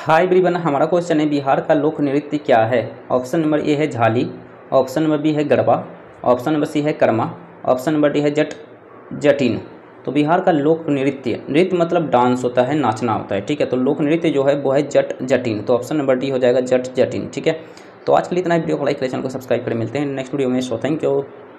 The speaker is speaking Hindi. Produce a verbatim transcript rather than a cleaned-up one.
हाय एवरीवन, हमारा क्वेश्चन है बिहार का लोक नृत्य क्या है। ऑप्शन नंबर ए है झाली, ऑप्शन नंबर बी है गरबा, ऑप्शन नंबर सी है कर्मा, ऑप्शन नंबर डी है जट जटिन। तो बिहार का लोक नृत्य, नृत्य मतलब डांस होता है, नाचना होता है, ठीक है। तो लोक नृत्य जो है वो है जट जटिन। तो ऑप्शन नंबर डी हो जाएगा जट जटिन, ठीक है। तो आज के लिए इतना ही। वीडियो को लाइक करें, चैनल को सब्सक्राइब करें। मिलते हैं नेक्स्ट वीडियो में। So thank you.